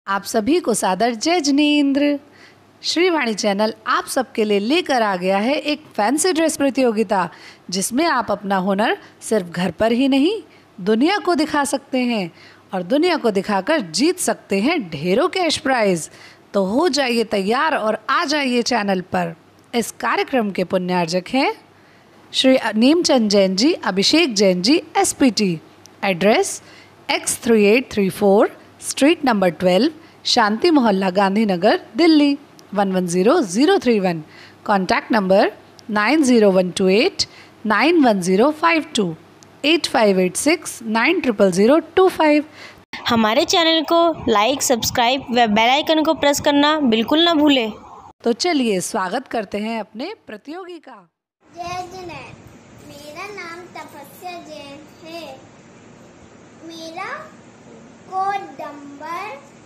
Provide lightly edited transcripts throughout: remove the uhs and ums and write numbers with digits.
आप सभी को सादर जय जिनेंद्र। श्रीवाणी चैनल आप सबके लिए लेकर आ गया है एक फैंसी ड्रेस प्रतियोगिता, जिसमें आप अपना हुनर सिर्फ घर पर ही नहीं दुनिया को दिखा सकते हैं और दुनिया को दिखाकर जीत सकते हैं ढेरों कैश प्राइज। तो हो जाइए तैयार और आ जाइए चैनल पर। इस कार्यक्रम के पुण्यार्जक हैं Shri Neemchand Jain ji, Abhishek Jain ji, SPT। Address X3834 street number 12, Shanti Mohalla, Gandhinagar, Delhi 110031। Contact number 90128 91052 8586 900025। हमारे चैनल को लाइक, सब्सक्राइब व बेल आइकन को प्रेस करना बिल्कुल ना भूलें। तो चलिए स्वागत करते हैं अपने प्रतियोगी का। जय जिनेंद्र, मेरा नाम तपस्या जैन है। मेरा कोड नंबर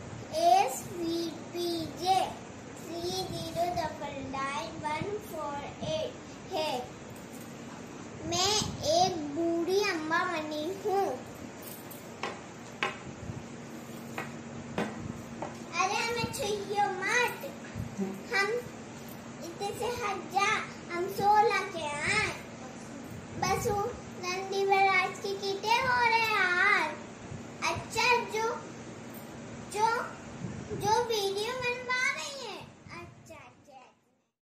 SVPJ 309948 है। मैं एक बूढ़ी अम्मा बनी हूँ। अरे हमें छुइयो मत, हम इतने से हट जा।